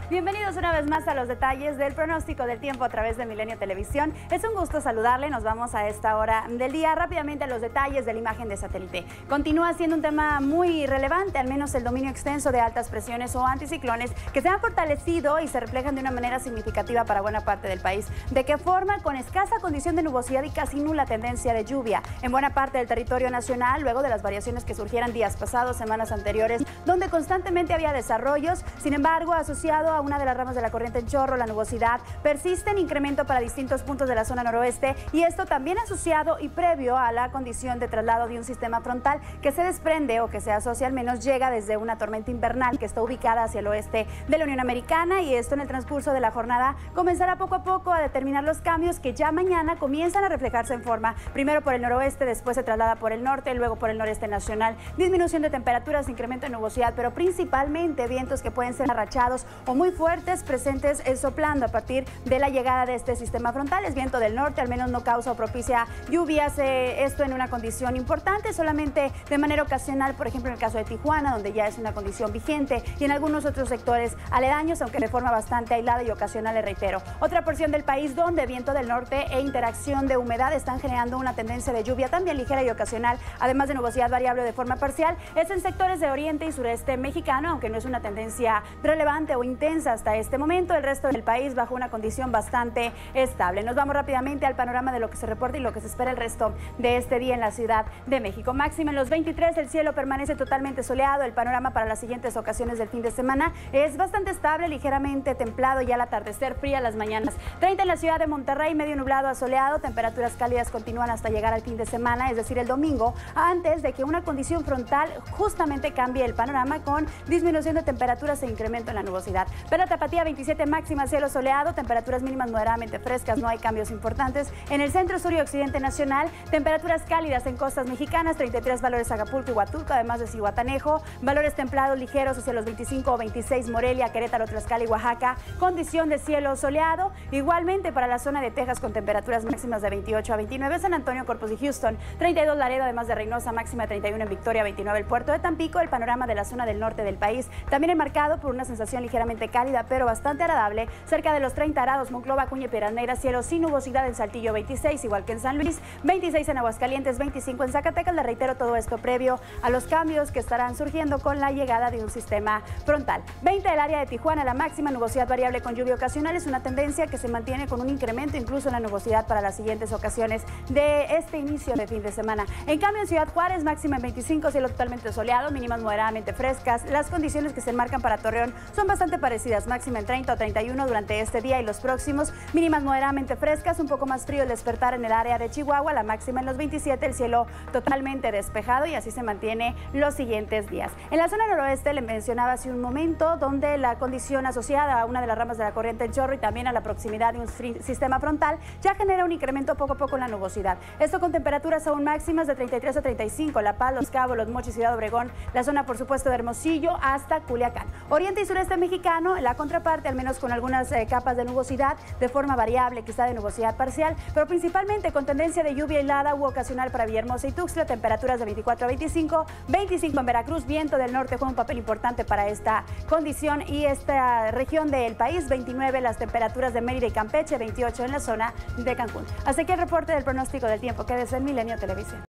Bienvenidos una vez más a los detalles del pronóstico del tiempo a través de Milenio Televisión. Es un gusto saludarle, nos vamos a esta hora del día rápidamente a los detalles de la imagen de satélite. Continúa siendo un tema muy relevante, al menos el dominio extenso de altas presiones o anticiclones que se han fortalecido y se reflejan de una manera significativa para buena parte del país. ¿De qué forma? Con escasa condición de nubosidad y casi nula tendencia de lluvia en buena parte del territorio nacional, luego de las variaciones que surgieran días pasados, semanas anteriores, donde constantemente había desarrollos. Sin embargo, asociado a una de las ramas de la corriente en chorro, la nubosidad persiste en incremento para distintos puntos de la zona noroeste, y esto también asociado y previo a la condición de traslado de un sistema frontal que se desprende o que se asocia, al menos llega desde una tormenta invernal que está ubicada hacia el oeste de la Unión Americana, y esto en el transcurso de la jornada comenzará poco a poco a determinar los cambios que ya mañana comienzan a reflejarse en forma, primero por el noroeste, después se traslada por el norte, luego por el noreste nacional, disminución de temperaturas, incremento de nubosidad, pero principalmente vientos que pueden ser arrachados o muy fuertes presentes soplando a partir de la llegada de este sistema frontal. Es viento del norte, al menos no causa o propicia lluvias, esto en una condición importante, solamente de manera ocasional, por ejemplo en el caso de Tijuana, donde ya es una condición vigente, y en algunos otros sectores aledaños, aunque de forma bastante aislada y ocasional, le reitero. Otra porción del país donde viento del norte e interacción de humedad están generando una tendencia de lluvia también ligera y ocasional, además de nubosidad variable de forma parcial, es en sectores de oriente y sureste mexicano, aunque no es una tendencia relevante o intensa hasta este momento. El resto del país bajo una condición bastante estable. Nos vamos rápidamente al panorama de lo que se reporta y lo que se espera el resto de este día en la Ciudad de México. Máxima en los 23, el cielo permanece totalmente soleado. El panorama para las siguientes ocasiones del fin de semana es bastante estable, ligeramente templado y al atardecer fría las mañanas. 30 en la ciudad de Monterrey, medio nublado a soleado. Temperaturas cálidas continúan hasta llegar al fin de semana, es decir, el domingo, antes de que una condición frontal justamente cambie el panorama con disminución de temperaturas e incremento en la nubosidad. Pero Tapatía 27 máxima, cielo soleado, temperaturas mínimas moderadamente frescas, no hay cambios importantes. En el centro, sur y occidente nacional, temperaturas cálidas en costas mexicanas, 33 valores Acapulco y Huatulco, además de Zihuatanejo, valores templados ligeros hacia los 25 o 26 Morelia, Querétaro, Tlaxcala y Oaxaca, condición de cielo soleado. Igualmente para la zona de Texas con temperaturas máximas de 28 a 29, San Antonio, Corpus y Houston, 32 Laredo, además de Reynosa, máxima 31 en Victoria, 29 el puerto de Tampico. El panorama de la zona del norte del país también enmarcado por una sensación ligeramente cálida pero bastante agradable, cerca de los 30 grados, Monclova, Acuña y Piedras Negras, cielo sin nubosidad en Saltillo 26, igual que en San Luis, 26 en Aguascalientes, 25 en Zacatecas. Le reitero, todo esto previo a los cambios que estarán surgiendo con la llegada de un sistema frontal. 20 el área de Tijuana, la máxima, nubosidad variable con lluvia ocasional, es una tendencia que se mantiene con un incremento incluso en la nubosidad para las siguientes ocasiones de este inicio de fin de semana. En cambio en Ciudad Juárez, máxima en 25, cielo totalmente soleado, mínimas moderadamente frescas. Las condiciones que se enmarcan para Torreón son bastante parecidas, máxima en 30 o 31 durante este día y los próximos, mínimas moderadamente frescas, un poco más frío el despertar en el área de Chihuahua, la máxima en los 27, el cielo totalmente despejado, y así se mantiene los siguientes días. En la zona noroeste le mencionaba hace un momento, donde la condición asociada a una de las ramas de la corriente en chorro y también a la proximidad de un sistema frontal ya genera un incremento poco a poco en la nubosidad. Esto con temperaturas aún máximas de 33 a 35, La Paz, Los Cabos, Los Mochis, Ciudad Obregón, la zona por supuesto de Hermosillo hasta Culiacán. Oriente y sureste mexicano, la contraparte, al menos con algunas capas de nubosidad de forma variable, quizá de nubosidad parcial, pero principalmente con tendencia de lluvia helada u ocasional para Villahermosa y Tuxtla, temperaturas de 24 a 25, 25 en Veracruz. Viento del norte juega un papel importante para esta condición y esta región del país, 29 las temperaturas de Mérida y Campeche, 28 en la zona de Cancún. Hasta aquí el reporte del pronóstico del tiempo. Quédese en Milenio Televisión.